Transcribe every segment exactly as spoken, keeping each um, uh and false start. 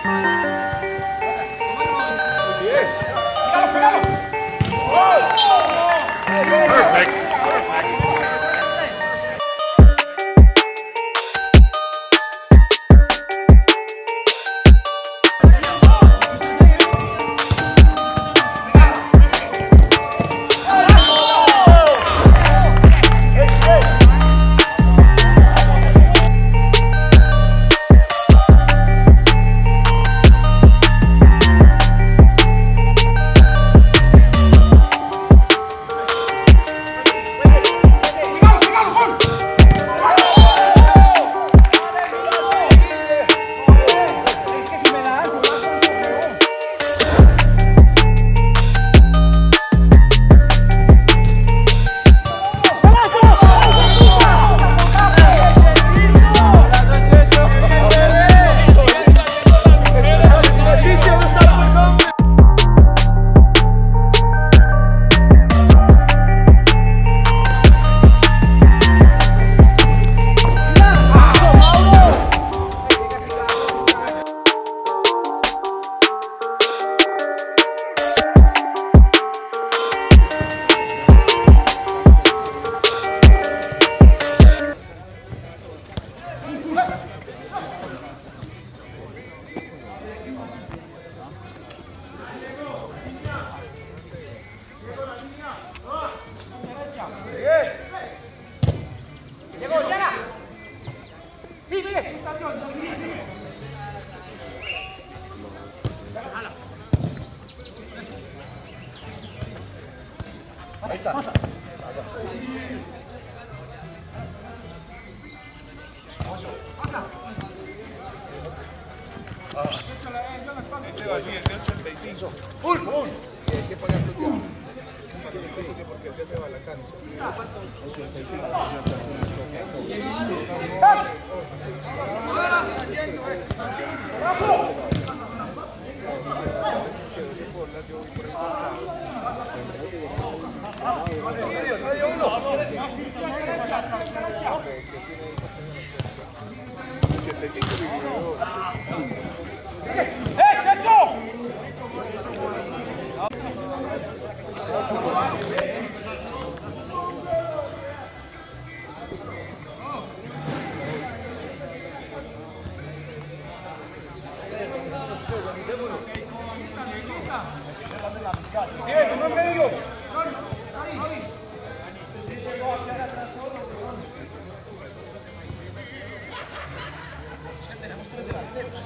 Perfect. Ahí está. Ese va bien, de ochenta y cinco. ¡Un! ¡Un! Y hay que pagarlo ya. Porque el que se va a la cancha. ochenta y cinco. ochenta y cinco dividido. ¡Eh, Chacho! Bien, uno en medio. Tenemos tres delanteros.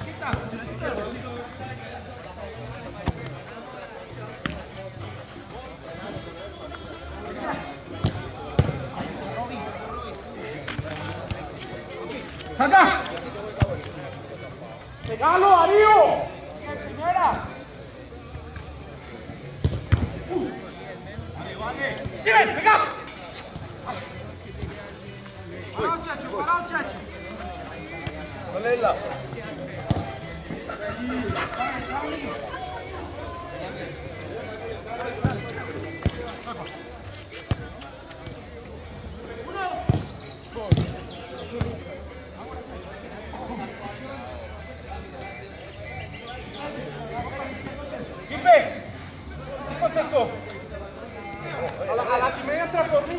¡Acá! ¡Pegalo, Darío! ¡Primera! ¡Steven, venga! ¡Parado, chacho! ¡Parado, chacho! ¿Cuál es la? ¡Quipe! ¿Sí contestó? A, la, a las y media entra por mí.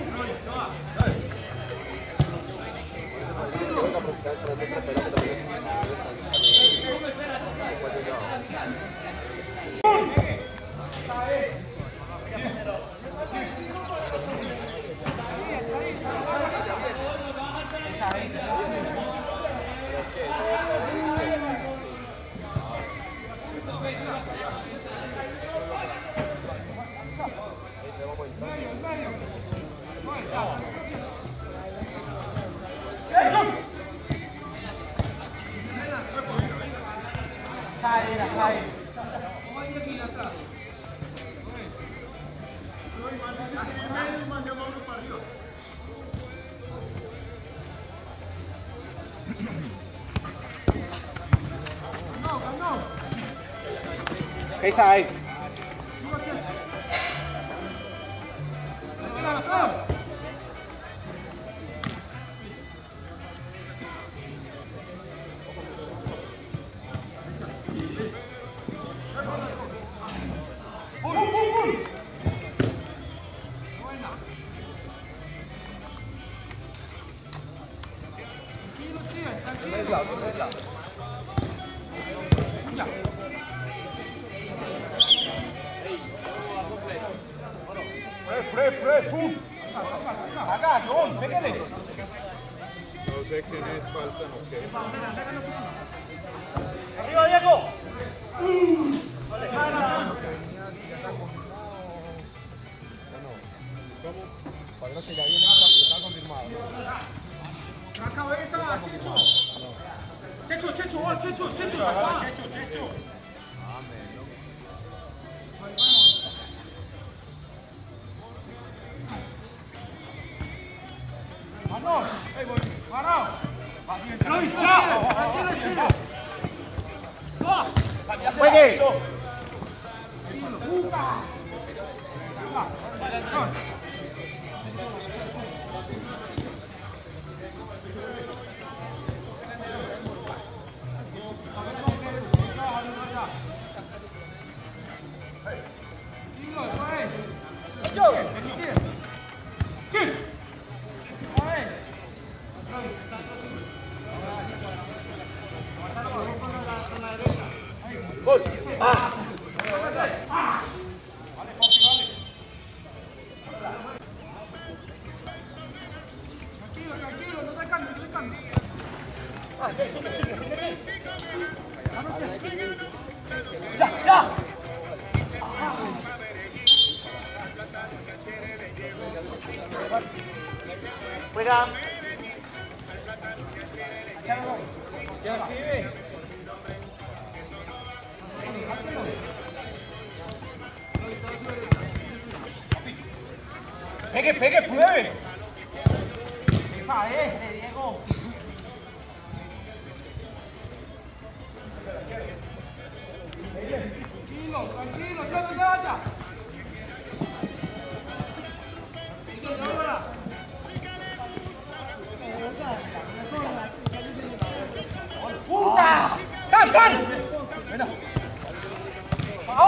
Sai, sai. Esa es. tuya. Fred, Fred, pum. Haga, John, pégale. No sé quién es, faltan o qué. Arriba, Diego. Parece que ya viene, está confirmado. La cabeza, Checho. Checho, Checho, oh, Checho, Checho, acá. Checho, Checho. Vamos, parado. Juegue. Gol. Ah. Tranquilo, tranquilo, no se cambie, no se cambie. Ah, sigue, sigue, sigue, sigue. Ya, ya. Fuera. Ya, Steve. Pegue, pegue, pruebe. Esa es, Diego. Tranquilo, tranquilo, ya no se vaya. ¡Puta! ¡Tan, tan! Bueno. ¡Oh!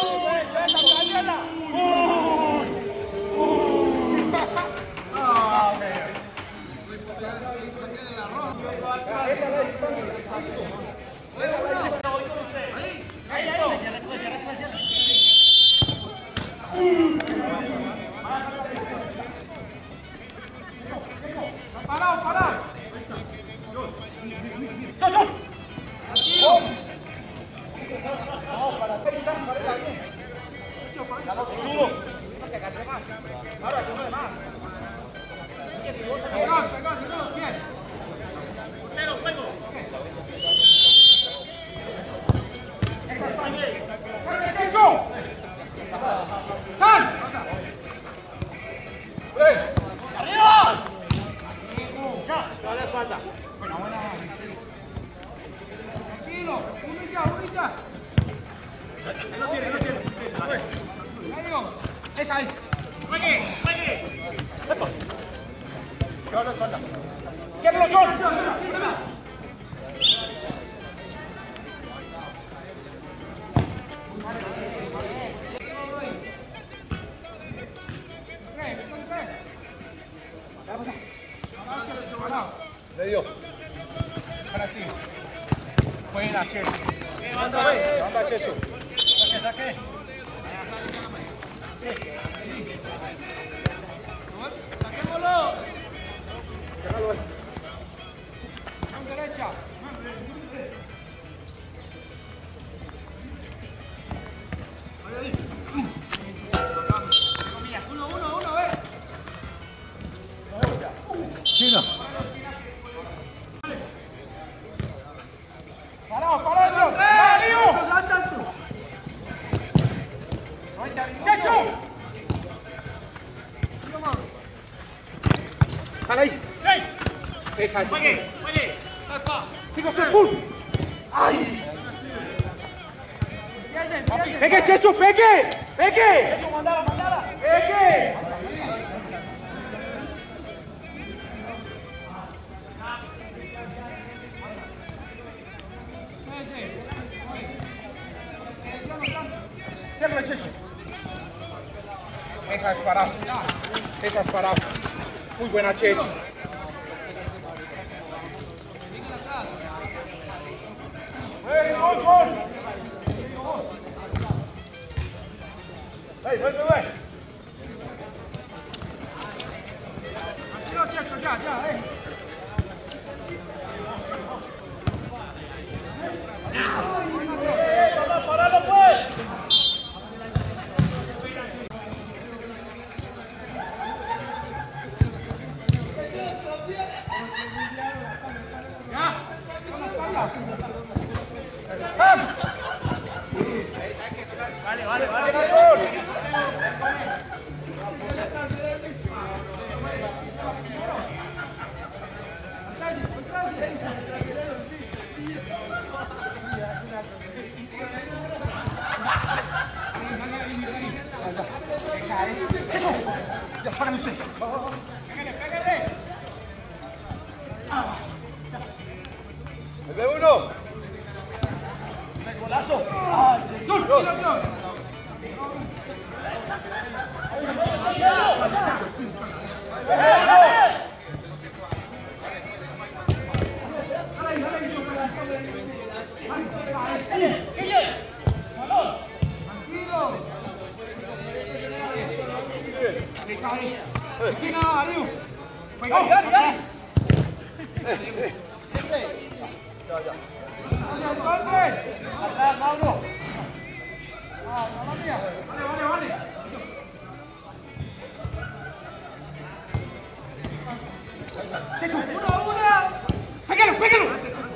Parado, parado. ¡Chon, chon! No, para atrás, para atrás. Ya lo tuvo. Ahora, uno de más. Pegás, pegás, pegás, bien. Portero, juego. Esa está bien. ¡Eso! ¡Tan! ¡Arriba! ¡Ya! ¡Dale espalda! Buena, buena. Tranquilo, uno y ya, uno y ya. Él lo tiene, él lo tiene. Esa es. ¡Juegue! ¡Juegue! Yo la espalda. ¡Ciérralo, John! Le dio. Ahora sí. Buena, Checho. Otra vez. Anda, Checho. Saque, saque. Saquémoslo. Déjalo ahí. Mano derecha. Ahí, ahí. Uno, uno, uno, ve. Chino. Parado, parado. ¡Mario! ¡Checho! ¡Para ahí! Esa es. ¡Oye! ¡Oye! ¡Chicos, full! ¡Ay! ¡Pegue, Checho! ¡Pegue! ¡Pegue! ¡Checho, mandala, mandala! ¡Pegue! ¡Cierra, Checho! Esa es parada. Esa es parada. Muy buena, Checho. ¡Hey, gol, gol! Ey, vuelve, vuelve. Tranquilo, Checho, ya, ya, eh. ¡Paralo, pues! Vale, vale, vale. Checho, ya, págale usted. Pégale, pégale. ¡Ve uno! ¡Golazo! ¡Ah, Jesús! ¡Gol! Checho, una, una. Pégalo, pégalo.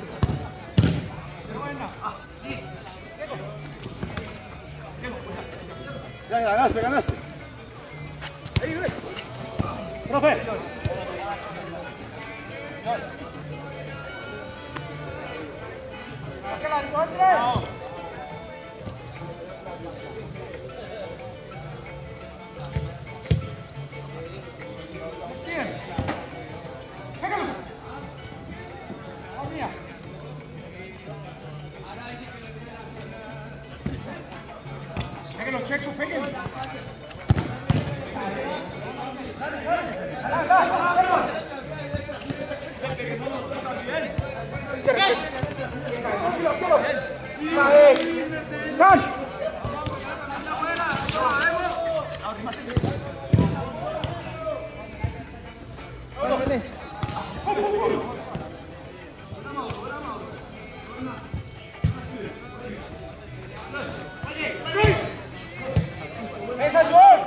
Ya ganaste, ganaste. Ahí, ve. Profe. Que la encuentre. Pégalo. Vamos mía. Pégalo, Checho, pégalo. ¡Esa, John!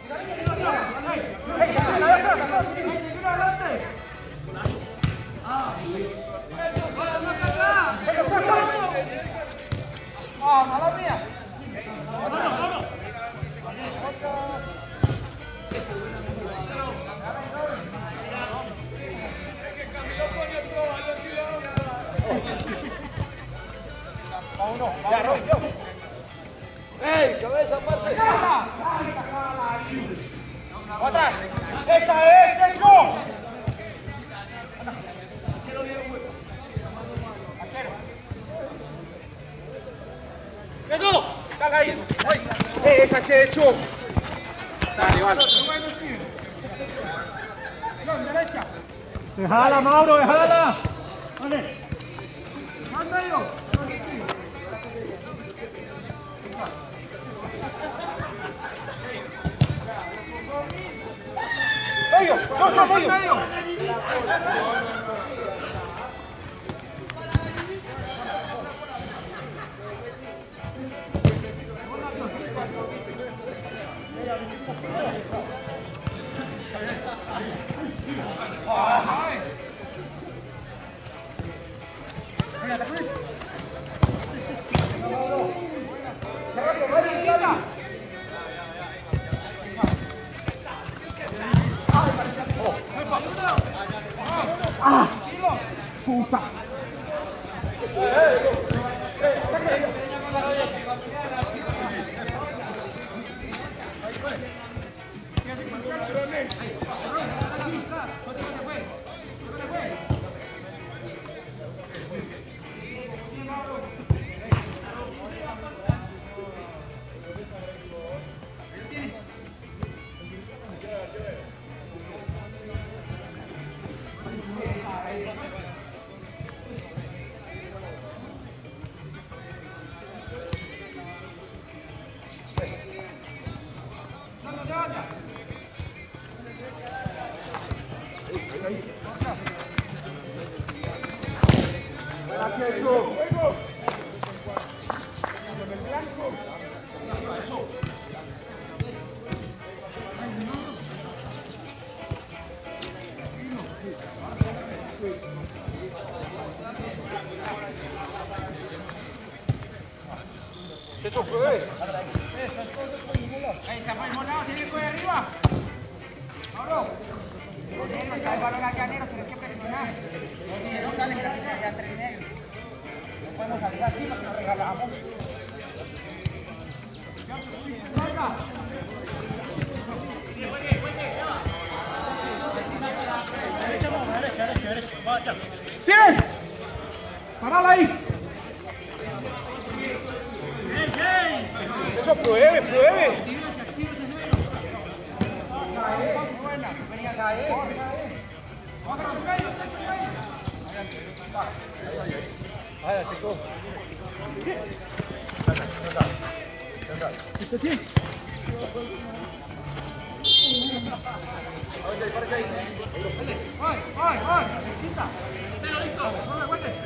¡Ah, mala mía! Va uno, va uno. ¡Ey, cabeza, parce! ¡Atrás! ¡Esa es, Checho! ¡Llegó! ¡Caga ahí! ¡Esa, Checho! Dale, vale. Derecha. ¡Déjala, Mauro, déjala! Vale. ¡Manda yo! ¡Bello! ¡Yo, yo, bello! ¡Ah! ¡Puta! Checho, pruebe. Ahí está por el mismo lado, tiene que coger arriba. Pablo. Negro, está el balón allá, negro, tienes que presionar. Si no sale, mira que te quedan tres negros. No podemos salir aquí porque nos regalamos. Derecha, derecha, derecha. Vaya. ¡Bien! ¡Parala ahí! Checho, pruebe, pruebe. Esa es. Vaya, chico. ¿Este quién? ¡Ay, ay, ay! ¡Quita! ¡Pero listo! ¡No me vuelve!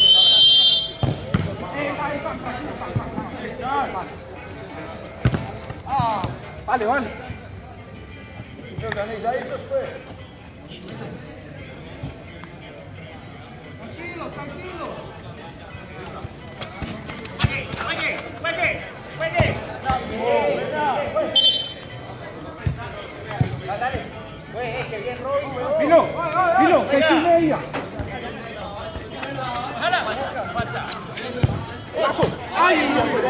¡Esa, esa! ¡Ah! Vale, vale. Organizadito, pues. Tranquilo, tranquilo. Juegue, juegue, juegue, juegue. Dale, güey, que bien Robin. Vino, vino, seis y media. ¡Ay!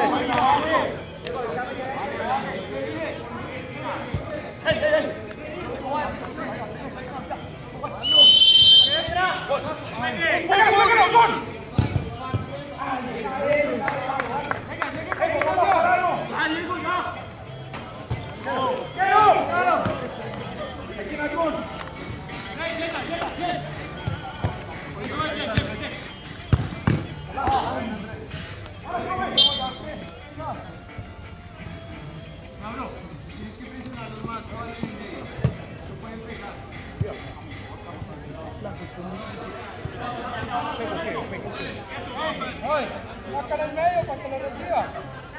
Ay, márcala en medio para que lo reciba.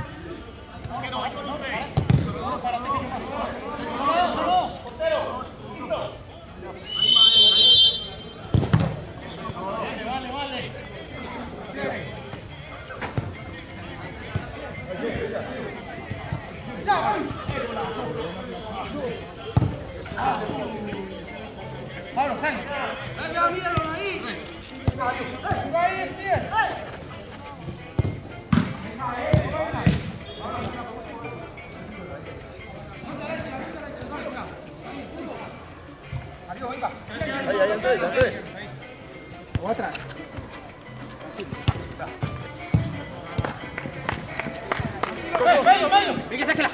Pablo, sale. Venga, míralo ahí. Venga, ahí, Steven. Arriba, venga. Ahí, ahí, Andrés, Andrés. O atrás. Medio, medio. Venga, sáquela.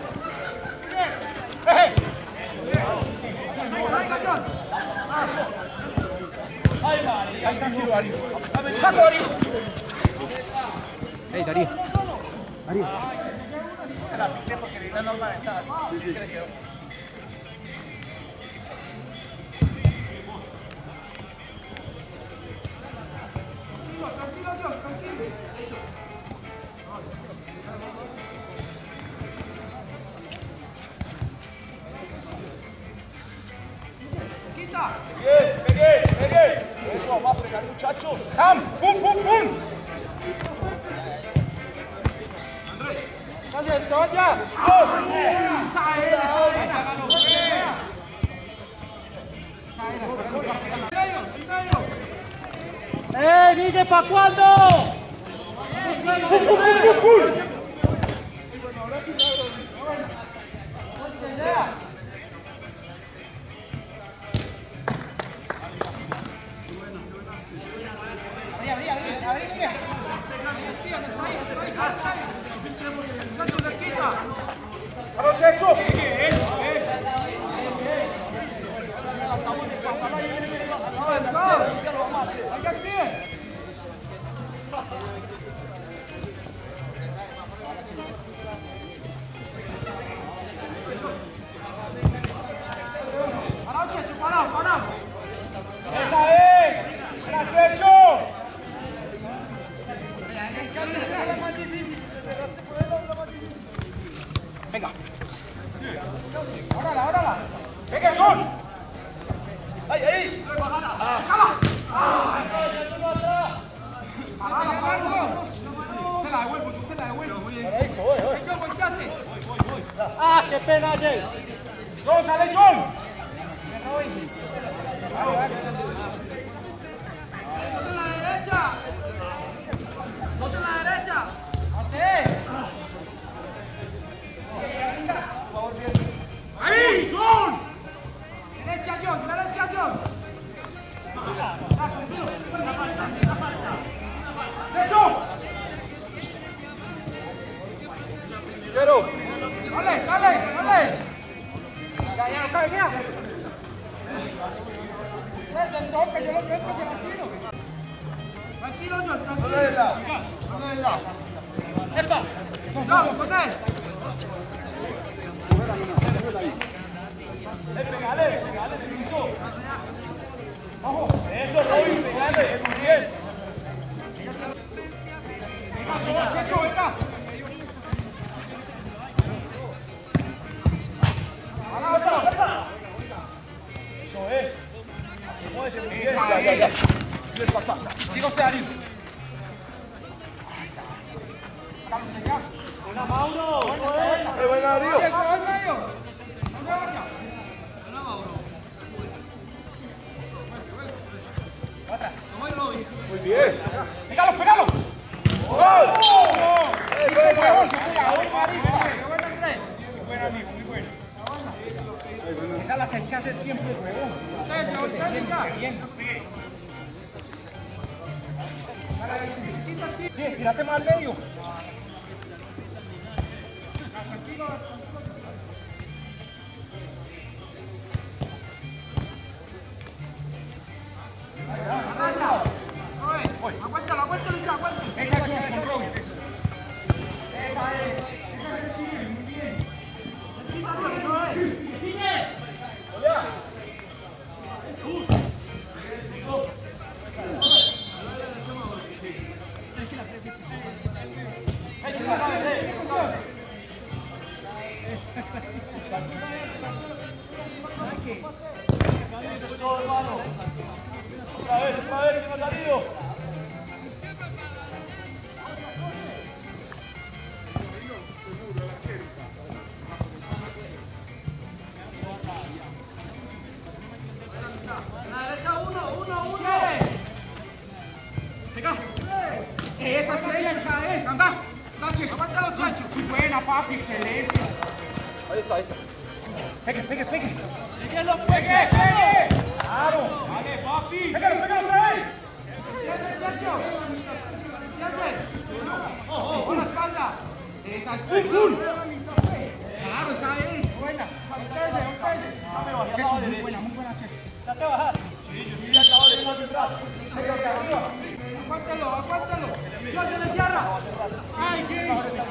Ahí, tranquilo, Darío. ¡Paso, Darío! Ey, Darío. Darío. Te la pité porque vi la norma de esta. Sí, sí. Bien, bien, bien. Eso, vamos a fregar, muchachos. ¡Cam! ¡Pum, pum, pum! Entonces, Toya. ¡Eh, Guille, ¿pa' cuándo? Abrí, abrí, abrí, abrí, sigue. ¡Vamos, Checho! ¡Esa es! ¡Era Checho! Venga. Órala, órala. ¡Venga, John! ¡Ahí, ahí! Te la devuelvo, tú te la devuelvo. Ahí, joder, joder. qué pena, Jay. No, sale John. ¡Dos en la derecha! ¡Dos en la derecha! ¡Ahí, John! ¡Derecha, John! ¡Derecha, John! ¡Checho! ¡Quiero! ¡Dale, dale, dale! ¡Ya, ya, no cabecea! ¡Se toca, yo lo veo, se la tiro! Tranquilo, John, tranquilo. ¡No le des lado! ¡No le des lado! ¡Epa! ¡Vamos, con él! ¡Pégale, pégale, Pinto! ¡Ojo! ¡Eso, Robin! ¡Pégale! ¡Muy bien! ¡Venga, Checho, venga! Eso es. Muévese muy bien. Esa Ya, ya, ya. es. Bien, papá. Siga usted, Darío. ¡Buena, Mauro! ¡Eh, buena, Darío! ¡Oye, coge el medio! ¡No se vaya! ¡Buena, Mauro! ¡Atrás! ¡Toma el Robin! Muy bien. ¡Pégalo, pégalo! ¡Gol! ¡Eh, qué bueno! ¡Qué bueno, Andrés! Muy buen amigo, muy bueno. Esa es la que hay que hacer siempre, huevón. ¡Ustedes, ustedes ya! Bien. Sí, tírate más al medio. Aguántalo, aguántalo ya, aguántalo. Esa es John, con Robin. Otra vez, otra vez que no ha salido. La derecha, uno, uno, uno. Venga. Esa Checha es, anda. Anda, Checho, aguántalo, Checho. Muy buena, papi, excelente. Ahí está, ahí está. Pegue, pegue, pegue. ¡Pegue, pegue, pegue! Claro. ¡Dale, papi! Pégalo, pégalo otra vez. ¿Qué hace, Checho? ¿Qué hace? ¡Oh, oh! ¡Con la espalda! ¡Esa es ¡Pum! ¡Claro, esa es! ¡Buena! ¡Ustedes, ustedes! Checho, muy buena, muy buena, Checho. ¿Ya te bajas? Sí, yo estoy acabado de echar atrás. ¡Aguántalo, aguántalo! ¡Yo se le cierra! ¡Ay, Jay!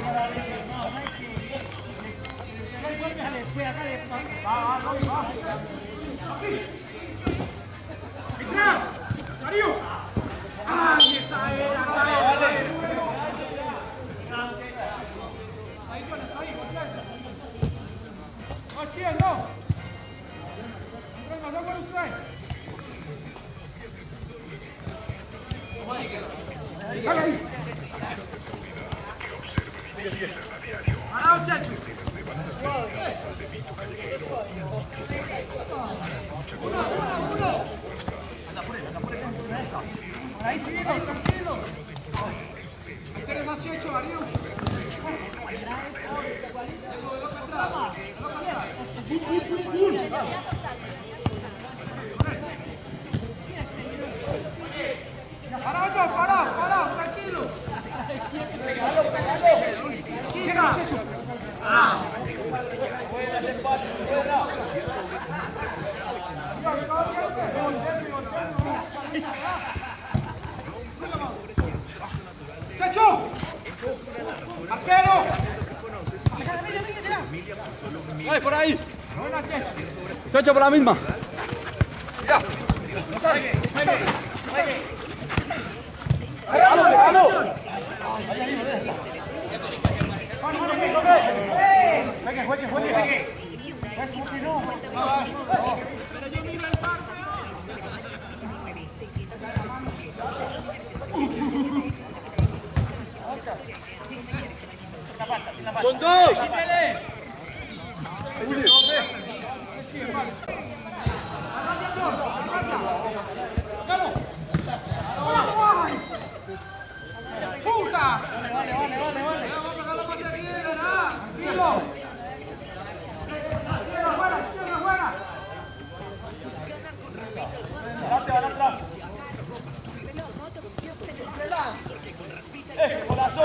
¡Pégale, pégale! ¡Va, va, va! ¡Entra! ¡Darío! ¡Ay, esa era, esa era! ¡Esa era! ¡Ahí, John, ahí! ¡No, es bien, no! ¡Más agua usted! ¡Dale ahí! Sigue, sigue. ¡Parado, Checho! ¡Uno, uno, uno! Anda por él, anda por él. Ahí, tranquilo, tranquilo. Ahí tienes a Checho, Darío. Parado, John, parado, parado, tranquilo. Pégalo, pégalo. Llega, Checho. Ah. Buena ese pase, buena. ¡Checho! ¡Arquero! Dale, por ahí. Buena, Checho. Checho por la misma. Ya. No sale. ¡Pégalo, pégalo! Juegue, juegue, juegue. ¿Ves cómo que no? Pero yo miro el par, ¡Son dos! ¡Puta! Vale, vale, vale, vale, vale. Vamos a sacar la pase aquí, ¿verdad? Tranquilo. Izquierda, fuera, izquierda, fuera. Adelante, van atrás. ¡Eh, golazo!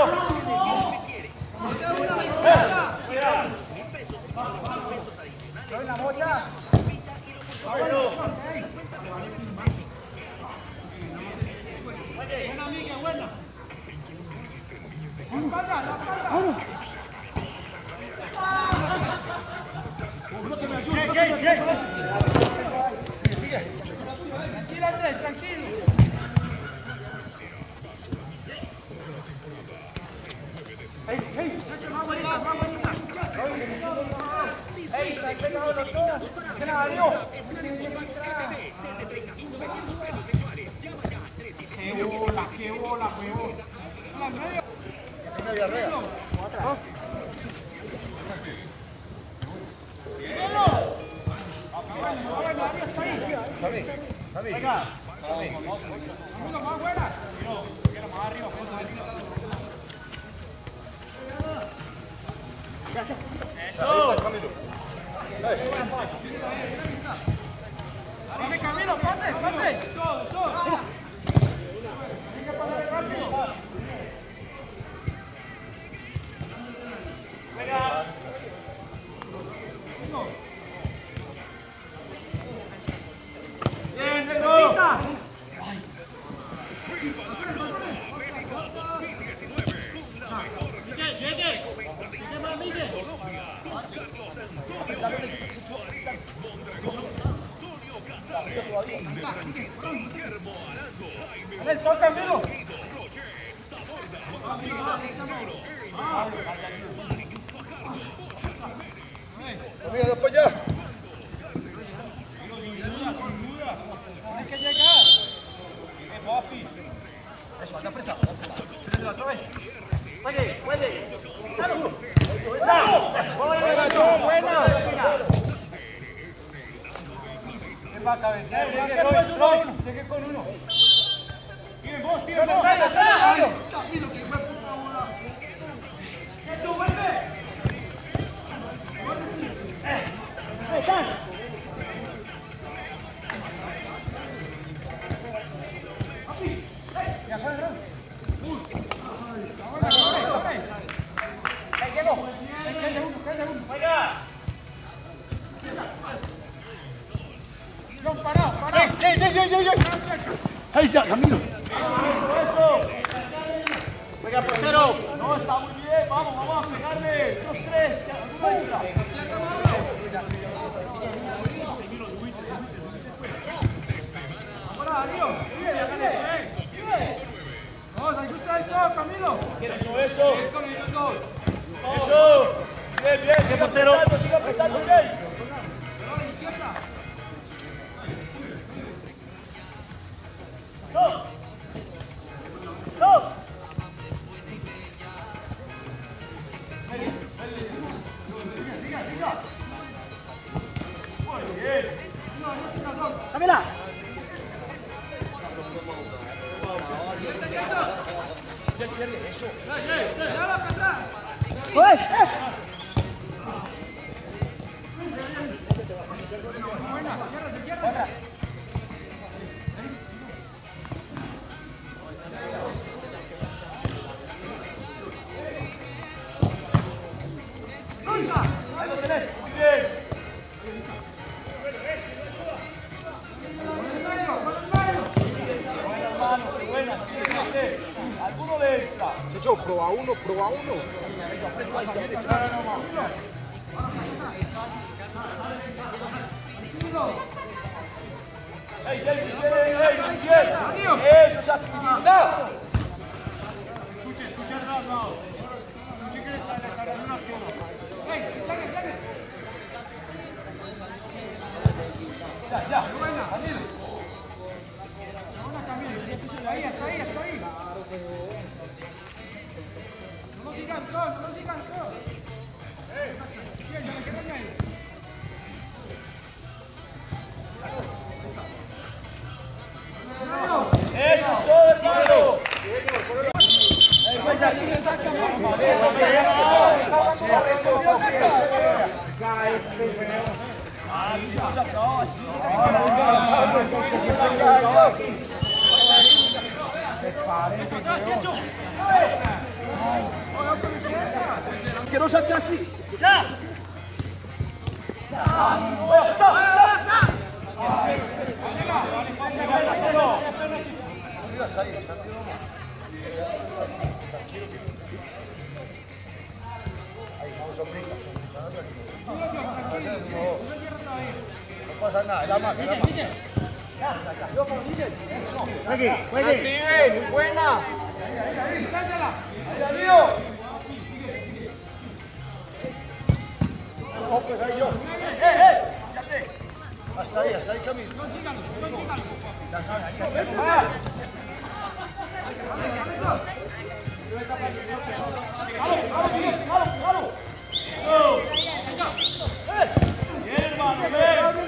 ¡Eh! ¡La boya! Buena, amiga, buena. La espalda, la espalda. Uno que me ayude. Tranquilo, Andrés, tranquilo. ¡Ey, ey! ¡Más bonitas, más bonitas! ¡Ey, están pegados los dos! ¡Que nada, Dios! ¡Qué bola, qué bola, huevón! ¡La media! Tiene diarrea. Javi, Javi. Venga. ¡Uno más buena! Más arriba, Eso. Camilo. ¡Pase, Camilo, pase, pase! ¡Todo, todo! ¡Hay que pasar rápido! Venga. ¡Bien, Negro! ¡Llegue, llegue! ¡Se va, Miguel! A ver, toca, Camilo. Amiga, después ya. Hay que llegar. Eh, papi. Eso, anda apretado. Otra vez. Puede, puede. Buena, Joe, buena. ¿Quién va a cabecear? Llegue con uno. Llegue con uno. Bien, vos, tiempo. Camilo, que fue puta bola. ¡Hecho, vuelve! Ya fue, ¿no? Ahora, toque, toque. Ahí llegó. ¿Qué segundo? ¿Qué segundo? ¡Venga! John, parado, parado. ¡Ey, ey, ey, ey, ey! ¡Ahí ya, Camilo! ¡Eso, eso! ¡Venga, portero! No, está muy bien. Vamos, vamos a pegarle. Dos, tres. Que alguno entra. Ahora, Darío. Sigue, sigue. Vamos, ahí gusta el todo, Camilo. Eso, eso. Es con ellos dos. Eso. Bien, bien. Sigue apretando, sigue apretando, Jay. Pero a la izquierda. ¡No! ¡No! Muy bien. ¡Camila! Dale acá atrás. Buena, cierra, cierra. Atrás. Ahí lo tenés. Muy bien. Buena mano, qué buenas. Alguno le entra. Checho, proba uno, proba uno. ¡Ey, Jay, muy bien! ¡Ey, muy bien! ¡Eso, es activista! Escuche, escuche atrás, no. Escuche que le está, le está dando un arquero. ¡Ey, dale, dale! Ya, ya. Buena, Camilo. Buena, Camilo. Ahí, hasta ahí, hasta ahí. No lo sigan todos, no lo sigan todos. Bien, ya me quedo en medio. No, así. Que no salte así. ¡Ya! Hasta ahí, hasta aquí nomás. Ahí, no, sombrita, sombrita. No pasa nada, es la marca, es la marca. Juegue, juegue. Steven, muy buena. ¡Ahí, Darío! No, pues ahí yo. Hasta ahí, hasta ahí, Camilo. Ya saben, ahí, ahí. ¡Ah! Bien, hermano, ven.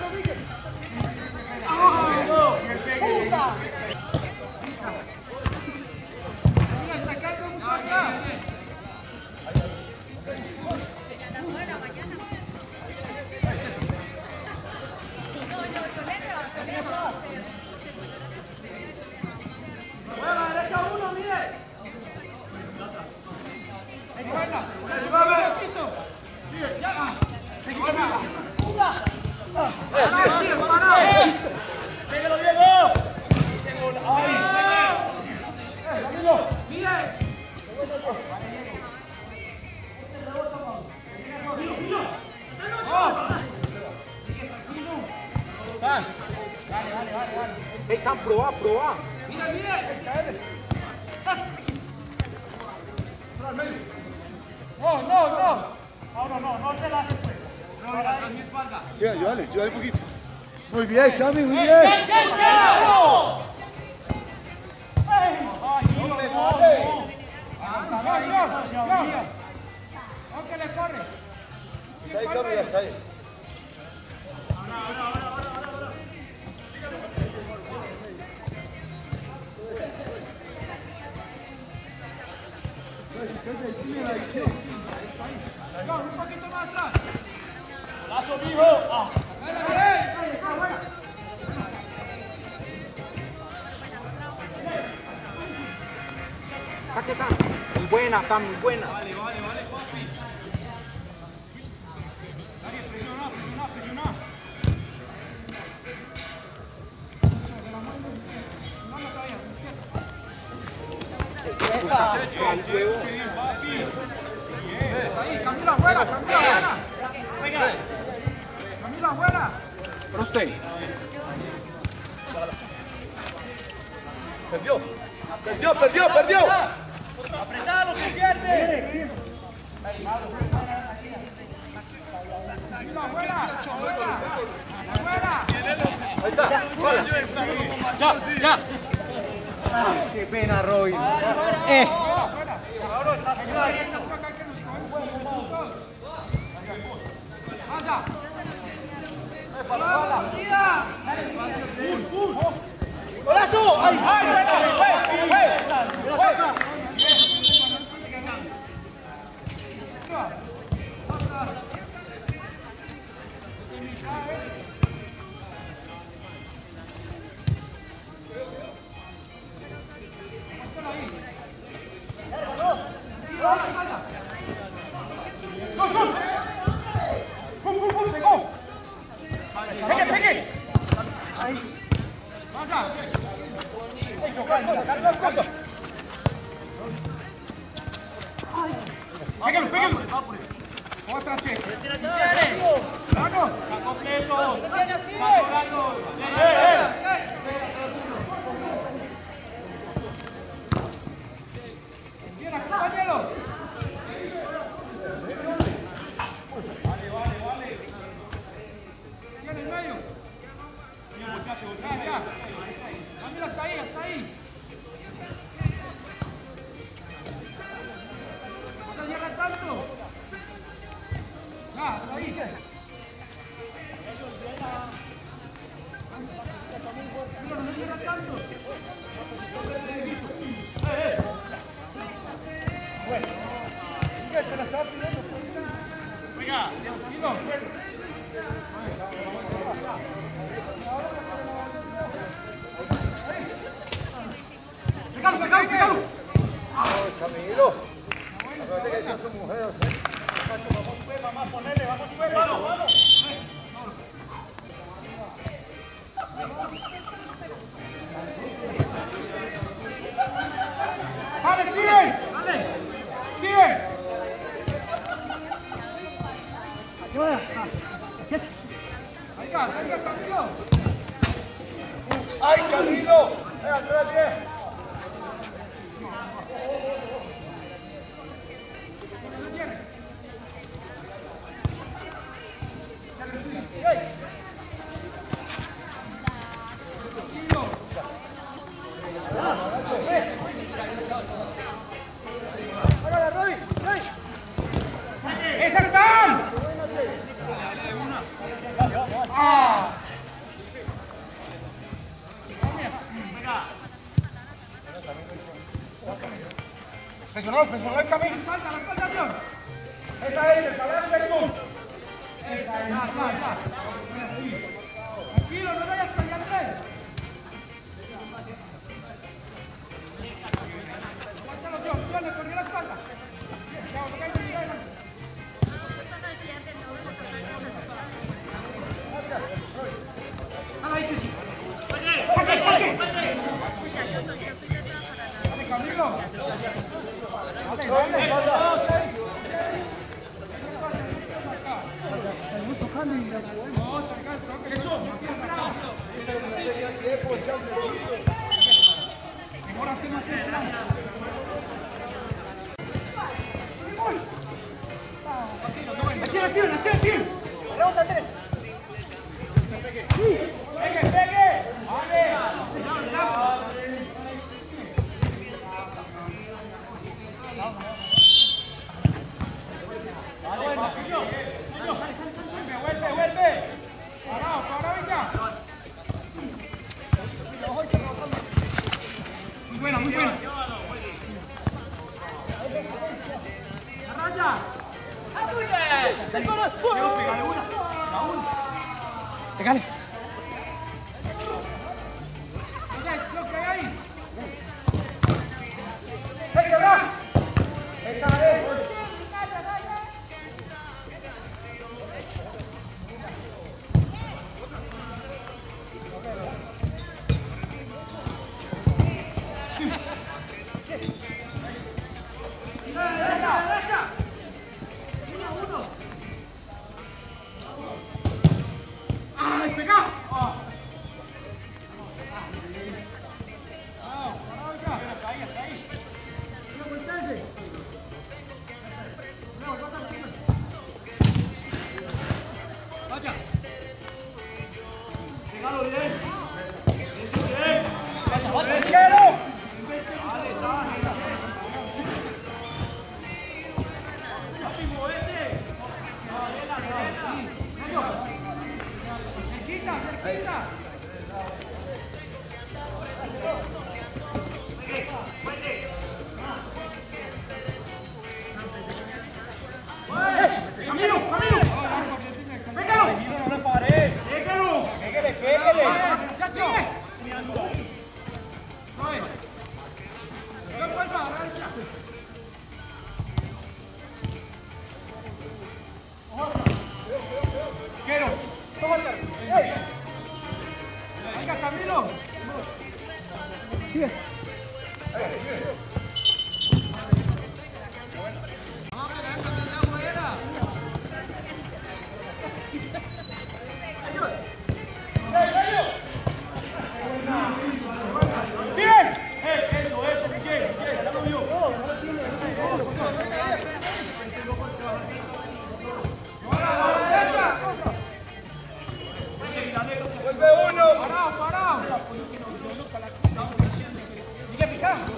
Sacando mucho atrás. Bueno, a la derecha uno, mire. Buena. Ayúdame. Ya. Seguimos. ¡Pégalo, Diego! ¡Ay! Mire. Hey, Tan, probá, probá. Mire, mire. No, no, no. No, no, no, no te la haces pues. No, mira, atrás mi espalda. Sí, ayúdale, ayúdale un poquito. Muy bien, Cami, muy bien. ¡Ay, no, no, no! No, no, no. No, que le corre. Hasta ahí, Cami, hasta ahí. No, un poquito más atrás. ¡Lazo, mijo! ¡Ah! Saque, Tan. Muy buena, Tan, muy buena. Vale, vale, vale, papi. Dale, presiona, presiona, presiona. Mano todavía, izquierda. Bien, papi. Bien, ahí, Camila afuera, Camila afuera. Venga. Camila afuera. Para usted. Perdió, perdió, perdió, perdió. ¡Apretalo, que pierde! Camila afuera, afuera. Afuera. Ahí está, vale. ¡Ya, ya! Qué pena, Roy. Eh. Ahora está señor. Pasa. ¡Golazo! ¡Ay, ay, ay! Pegue, pegue. Pasa. Pégalo, pégalo. Otra che. Vamos. Está completo. Está sobrando. Bien, acompáñalo. Vale, vale, vale. Sigue en el medio. Ya, ya. Dámela hasta ahí, hasta ahí. No se cierra tanto. Ya, hasta ahí. No, no se cierra tanto. Bueno. Te la estaba pidiendo. Venga. Tranquilo. Camilo. Acuérdate que son tus mujeres, ¿eh? Vamos pues, mamá, ponele, vamos pues, vamos, vamos. ¡Dale, Steven! ¡Dale! ¡Steven! ¡Salga, salga, Camilo! ¡Ay, Camilo! ¡Eh, atrás bien! ¡Esas están! ¡Ah! Presionó, presionó el camino. La espalda, la espalda, Dios. Esa es, el caballo del mundo. Esa es, ya, ya, ya. Tranquilo, no vayas allá atrás. Aguántalo, Dios, Dios, le corrió la espalda. Chao, no caigas, no caigas. Dale ahí, Chichi. ¡Saque, saque! Dale, Camilo. Dale, dale. Estamos tocando y... No, salga el toque. Checho. Demórate más temprano. ¡Aquí la tiran, aquí la tiran! ¡Pregunta, Andrés! ¡Sí! ¡Pegue, pegue! ¡Vale! ¡Cuidado, cuidado! ¡Vale, papillo! ¡Sale, sale, sale! ¡Vuelve, vuelve! ¡Parado, parado, venga! Muy buena, muy buena. ¡La raya! ¡Pégale una! ¡La una! ¡Pégale! ¿Qué lo que hay ahí? ¡Esa va! ¡Esa es! ¡Ay, pega! ¡Ah! ¡Hasta ahí, hasta ahí! ¡No, volteense! ¡No, volteense aquí! ¡Vaya! ¡Pégalo bien! ¡Eso bien! ¡Eso bien! ¡Quiero! ¡Dale, dale! ¡Así, muévete! ¡Dale, dale, dale! ¡Cerquita, cerquita! ¡Camilo, Camilo! ¡Pégalo! ¡No le paré! ¡Pégalo! ¡Pégale, pégale! ¡Muchacho! ¡Suave! ¡No vuelva, avanza! ¡Quiero! ¡Tómate! ¡Venga, Camilo! ¡Sigue! ¡Vuelve uno! ¡Parado, parado! ¡Sigue picando!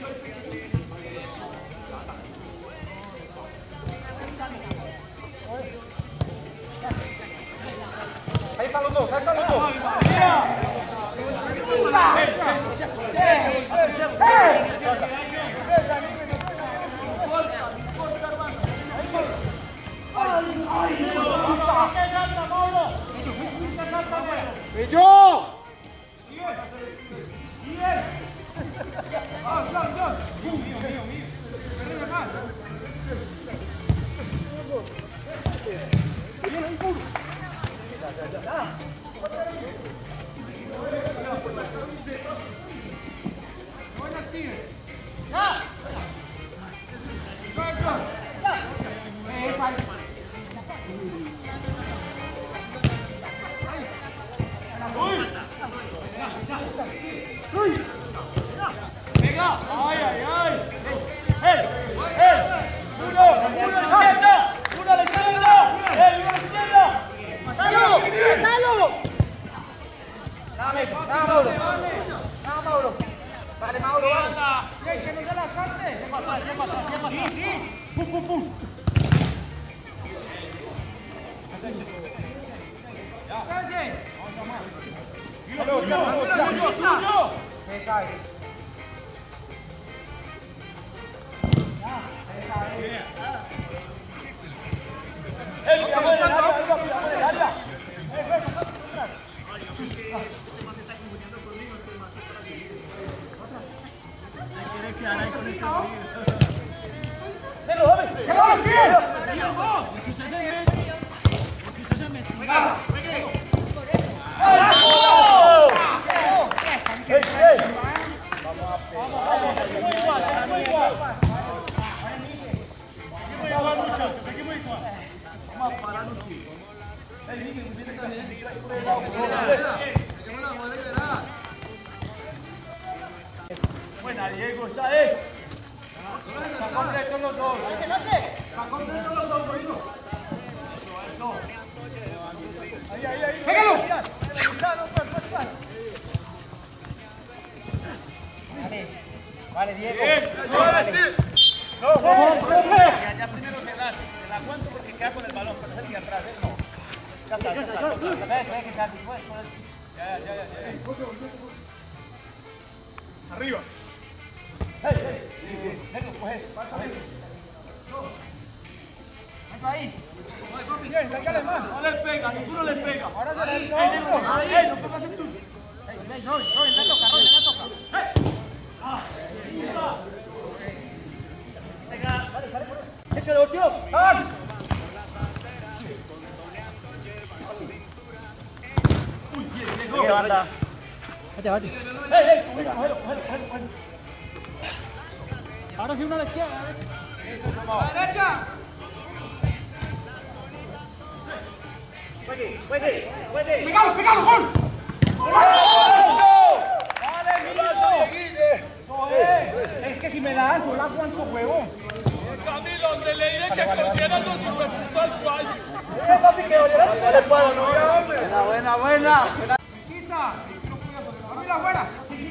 Ahí están los dos, ahí están los dos. ¡Bello! ¡Sigue! ¡Sigue! ¡Ah, Dios, Dios! ¡Uh, mío, mío, mío! Buena, Steven. Esa es. Venga, ay, ay, ay. ¡Ey! ¡Ey! ¡Uno! ¡Uno a la izquierda! ¡Uno a la izquierda! ¡Ey! ¡Uno a la izquierda! ¡Matalo! ¡Matalo! Dame, dame, Mauro. Dame, Mauro. Vale, Mauro, vale. Que nos dé la parte. Tiempo atrás, tiempo atrás, tiempo atrás. Sí, sí. ¡Pum, pum, pum! Cállate. ¡Tuyo! ¡Tuyo! ¡Tuyo! Esa es. ¡Ey! ¡Cuidado en el área! ¡Cuidado en el área! Quiere quedar ahí con ese ruido. ¡Delo, dame! ¡Se va, Steven! ¡Ey, ey! Vamos a pegar. Seguimos igual, seguimos igual. Seguimos igual, muchachos, seguimos igual. Vamos a parar un tiro. Ey, Miguel, viene también. Buena, Diego, esa es. Está completo los dos. Está completo los dos, bonito. Ahí, ahí, ahí. ¡Pégalo! Vale, vale, Diego. No, ya, ya primero se la hace. Se la aguanto porque queda con el balón, pero es el que atrás, él no. Ya está, ya está, ya está. Ve, ve que salga después con el... Ya, ya, ya, ya. Arriba. Hey, hey, Negro, coge esto, coge esto. Venga ahí. Bien, sácale más. No le pega, ninguno le pega. Ahora se le Ey, Negro, ey, no pegas el tuyo. Ey, ey, Robin, Robin, le toca, Robin, le toca. ¡Hey! ¡Ah! ¡Ahí está! Venga, vale, sale por ahí. ¡Échale, volteó! ¡Ah! ¡Uy, bien, bien! ¡Qué banda! ¡Vete, vete! ¡Ey, ey! ¡Cógelo, cógelo, cógelo, cógelo! Ahora sí uno a la izquierda, a ver. ¡A la derecha! ¡Juegue, juegue, juegue! ¡Pégalo, pégalo, gol! ¡Dale, es que si me la dan, yo la aguanto, huevón. Camilo, donde le diré que consideras dos hijos de puta al cual. ¡Eh, papi, que vaya! No le puedo, no. Buena, buena, buena. Quita. Mira, buena.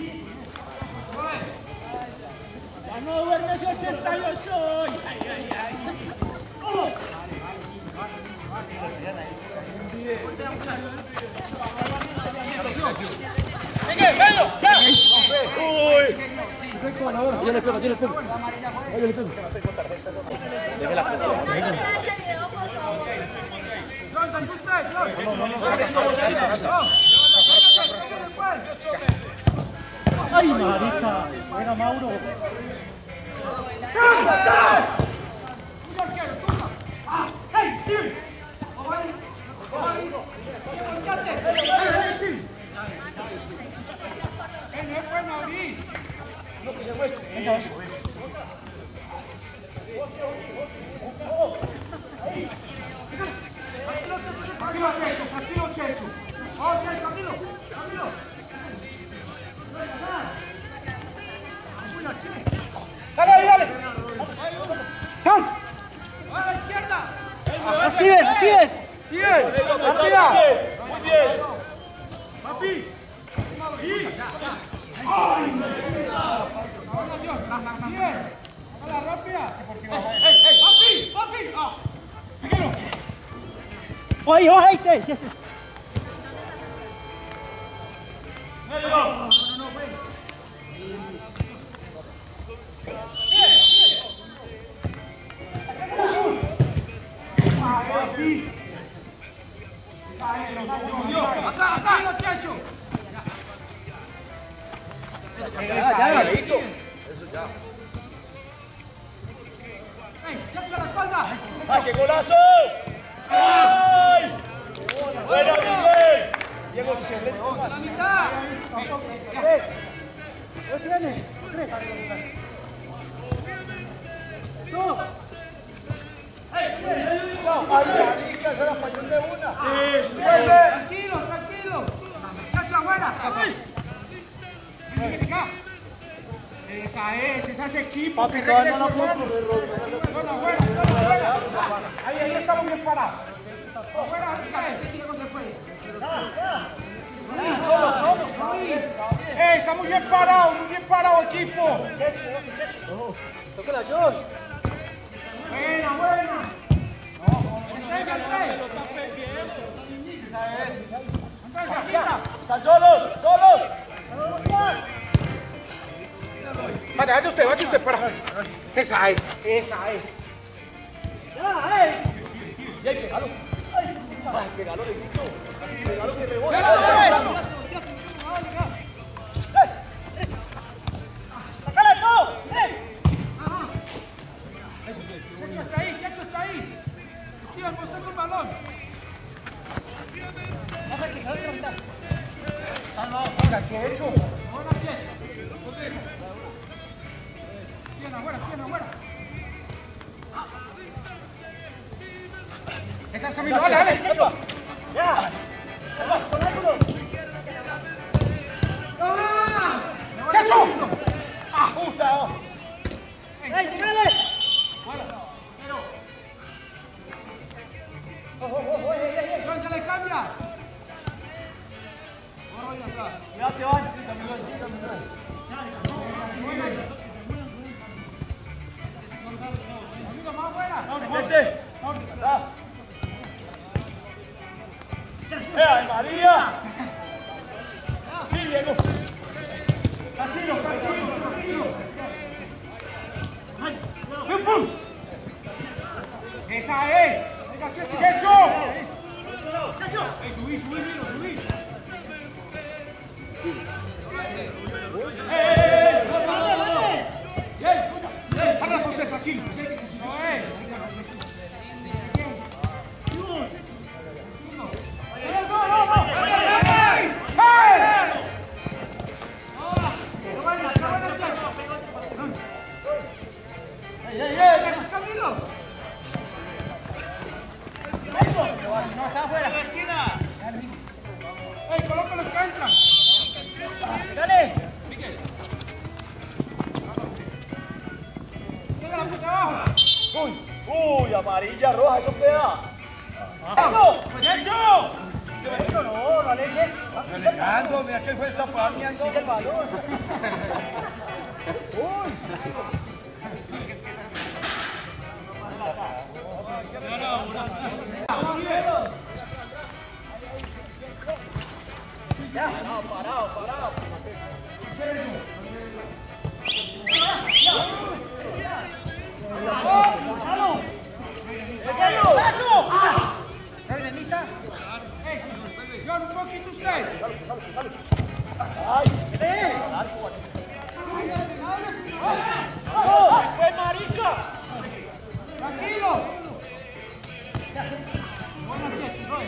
Ya no duerme ese ochenta y ocho. Ay, ay, ay. ¡Oh! ¡Sigue, venlo! ¡Ya! ¡Uy! Yo le pego, yo le pego. Yo le pego. Deje la pelota. Johnson, tú estás, Johnson. No, no, no, ¡ay, marica! Buena, Mauro. ¡Hey, Steve! No, que se muestre. Venga, eso. Tranquilo, Checho, tranquilo, Checho. Ok, Camilo, Camilo. Dale, ahí, dale. ¡Cal! A la izquierda. ¡Steven, Steven! ¡Steven! ¡Arriba! Muy bien. ¡Papi! ¡Sí! ¡Ay! Bien. A la rápida. ¡Ey, ey! ¡Papi! ¡Papi! ¡Ah! ¡Píquelo! ¡Oye, oye! ¡Medio! Acá, acá, lo Checho. Ya, listo. Ey, Checho a la espalda. ¡Ay, qué golazo! ¡Ay! ¡Buena, Miguel! Diego, excelente. ¡La mitad! ¡Tres! ¿Tres tiene? ¡Tres! ¡No! No, ay, marica, esa era pañón de una. ¡Eso! Tranquilo, tranquilo. Chacho, afuera. Vení, pica. Esa es, esa es equipo. Papi, Que todavía regrese no la Juan. puedo correr, Bueno, afuera, afuera. Ahí, ahí estamos bien parados. Afuera, ¿qué tiene que se fue? Eh, está muy bien parado, muy bien parado equipo. ¡Toca la Josh! Buena, buena. Tres, tres. Andrés, quita. ¡Están solos! ¡Solos! Vaya, vaya usted, vaya usted para. Esa es. Esa es. ¡Y hay que pegarlo! ¡Ay! ¡Pegalo, le grito! ¡Pegalo que rebota! ¡Sácale todo! Checho está ahí, Checho está ahí. Steven, vos saca el balón. Salga, Checho. Buena, Checho. Steven, afuera, Steven, afuera. Esa es Camilo, dale, dale, Checho. ¡Ya! ¡Con ángulo! ¡Checho! ¡Ah, puta! ¡Ey, tírale! John, se le cambia. ¡Ya te vas! ¡Camilo, sí, Camilo! Amigo, más afuera. ¡Vete! ¡Ah! ¡Eh, ay, María! ¡Sí, Diego! Tranquilo, tranquilo, tranquilo. ¡Pum, pum! Esa es. Venga, Checho. Checho. Checho. Ey, subí, subí, Milo, subí. ¡Eh! ¡Vale, vale! ¡Eh! ¡Habla, José, tranquilo! ¡Eso es! No, está afuera. ¡En la esquina! ¡Ey, coloca los que entran! ¡Dale! ¡Llega la puta abajo! ¡Uy! ¡Uy! Amarilla, roja, eso queda. ¡Checho! ¡Checho! ¡Checho, no! ¡No alejes! Alejandro, mira que el juez está pameando. ¡Sigue el balón! ¡Ya! ¡Parado, parado, parado! ¡Ey, Nenita! ¡Ey! ¡John, un poquito usted! ¡Ay! ¡Eh! ¡Fue marica! ¡Tranquilo! Bueno, Checho, no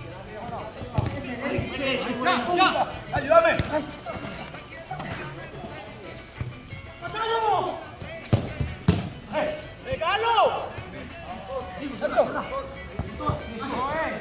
es. ¡Ya, ya! ¡Ayúdame! ¡Pasalo! ¡Eh! ¡Regalo! Eso es.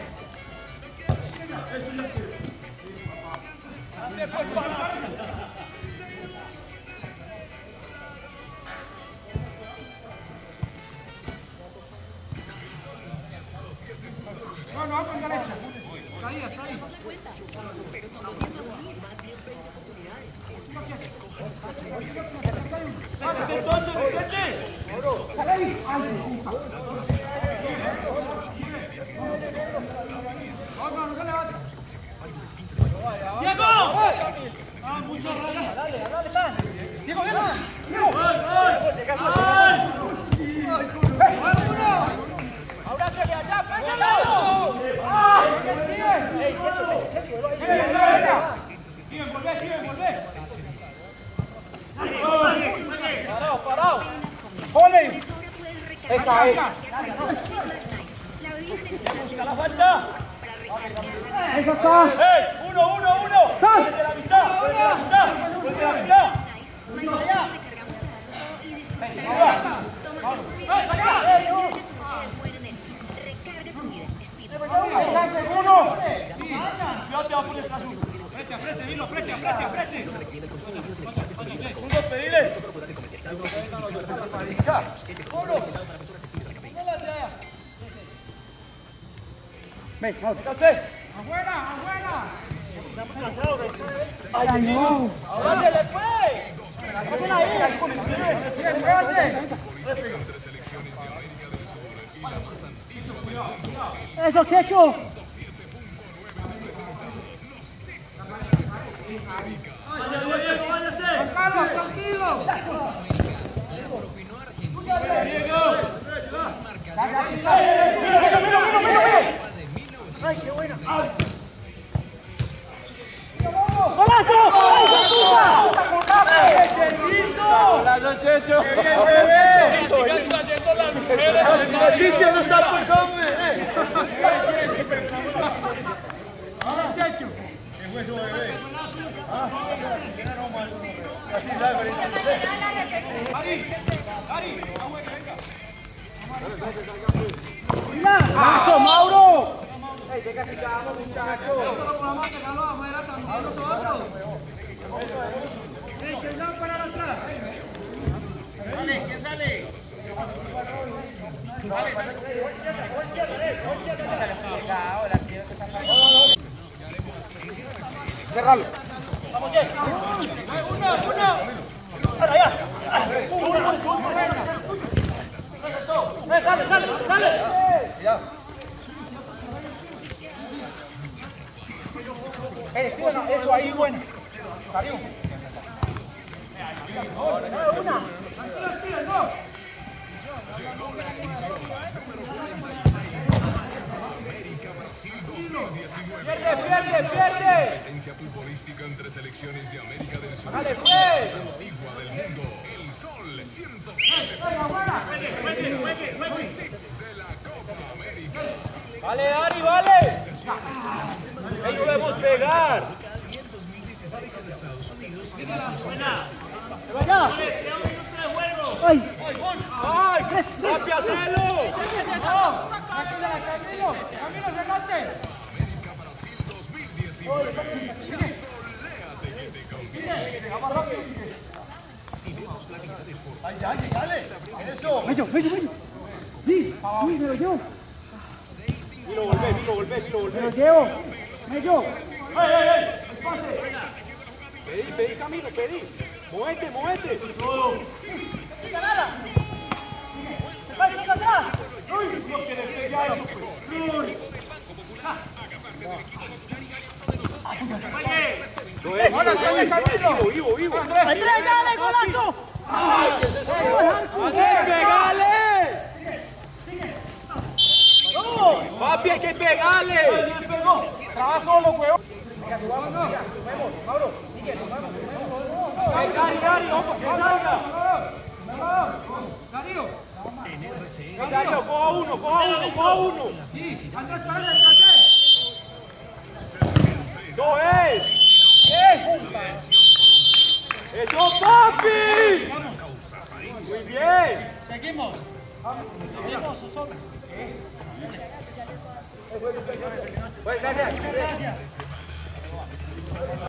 No, no, con derecha. Salida, salida. ¡Pásate entonces, vete! No, no, no se levante. ¡Diego! ¡Ah, mucho raya! ¡Dale, dale, dale! Diego, Diego. Diego. ¡Ay, ay! ¡Ahora se ve allá! ¡Pégalo! ¡Ah! ¿Qué sigue? ¡Ey, Checho, Checho, Checho! Venga, venga, venga. ¡Siguen, volvé, siguen, volvé! ¡Parado, parado! ¡Pone! Esa es. ¡Busca la falta! Eso está. ¡Ey! ¡Uno, uno, uno! ¡Vuelve la mitad! ¡Vuelve la mitad! ¡Vuelve la mitad! ¿Estás seguro? Yo te voy a poner tras uno. Frente, a frente, dilo, frente, a frente, a frente. Uno, pedile. Ven, vamos. ¡Cállate! Afuera, afuera. Estamos cansados. Ay, no. ¡Ahora se le fue! Pasen ahí. Bien, muévase. Eso, Checho. ¡Vaya, Diego, váyase! Carlos, tranquilo. Ay, qué buena. ¡Golazo! ¡Hola, Checho! Sigan trayendo las mujeres. ¡Limpia los sapos, hombre! Ahora, Checho. Así, dale, ¡Eso, Mauro! Dale, ¿quién sale? Dale, sale. Cerralo. Vamos, Jess. Uno, uno. ¡Para allá! ¡Eh, sale, sale, sale! Ya. Eh, sí, bueno, eso ahí, bueno. Salió. Una. ¡Pierde, pierde, pierde! Competencia futbolística entre selecciones de América del Sur. ¡Dale, pues! Antigua del mundo, el Sol ciento ¡Juegue, juegue, juegue! de la Copa América. ¡Vale, Ari, vale! ¡Ahí podemos pegar! ¡Buena! ¡Vaya! ¡Queda un minuto de juego! ¡Ay! ¡Ay! ¡Papi, hacelo! ¡Tranquila, Camilo! ¡Camilo, cerrate! América Brasil dos mil diecinueve. Soléate que te conviene. ¡Ay, dale, dale! ¡Eso! ¡Mello, mello, mello! ¡Sí! ¡Sí, me lo llevo! Milo, volvé, Milo, volvé, Milo, ¡Me volvé. lo llevo! ¡Mello! ¡Ey, ey, ey! ¡El pase! Pedí, pedí, Camilo, pedí. ¡Movete, movete! ¡Todo! ¡Quita nada! ¡Se va, se va atrás! ¡Uy! No quiere pegar eso, pues. ¡Uy! ¡Oye! ¡Ahora sale, Camilo! ¡Vivo, vivo! ¡Andrés, dale, golazo! ¡Ay, ese es otro! ¡Andrés, pegale! ¡Vamos! ¡Papi, hay que pegarle! ¡Trabaja solo, huevón! ¡Ay, Gary, Gary, vamos, que salga! ¡Darío! Darío, coja uno, coja uno, coja uno. ¡Sí! ¡Andrés, para el caché! ¡Eso es! ¡Bien! ¡Eso, papi! ¡Muy bien! Seguimos. Seguimos, Osorio. Pues gracias. Gracias.